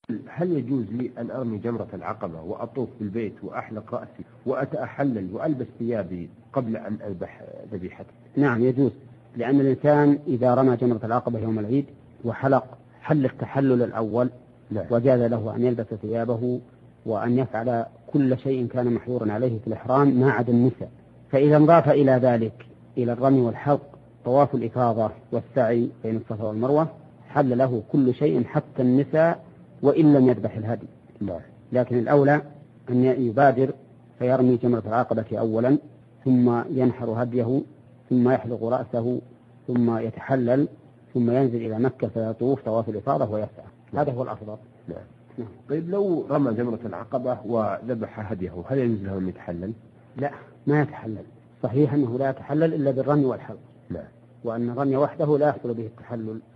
هل يجوز لي أن أرمي جمرة العقبة وأطوف بالبيت وأحلق رأسي وأتأحلل وألبس ثيابي قبل أن أذبح ذبيحتي؟ نعم يجوز، لأن الإنسان إذا رمى جمرة العقبة يوم العيد وحلق التحلل الأول وجاز له أن يلبس ثيابه وأن يفعل كل شيء كان محظورا عليه في الإحرام ما عدا النساء. فإذا انضاف إلى ذلك إلى الرمي والحلق طواف الإفاضة والسعي بين الصفا والمروة حل له كل شيء حتى النساء وإن لم يذبح الهدي. لكن الأولى أن يبادر فيرمي جمرة العقبة أولا ثم ينحر هديه ثم يحلق رأسه ثم يتحلل ثم ينزل إلى مكة فيطوف طواف الإفاضة ويسعى. هذا هو الأفضل. طيب لو رمى جمرة العقبة وذبح هديه هل يجوز له أن يتحلل؟ لا، ما يتحلل. صحيح أنه لا يتحلل إلا بالرمي والحلق، وأن الرمي وحده لا يحصل به التحلل.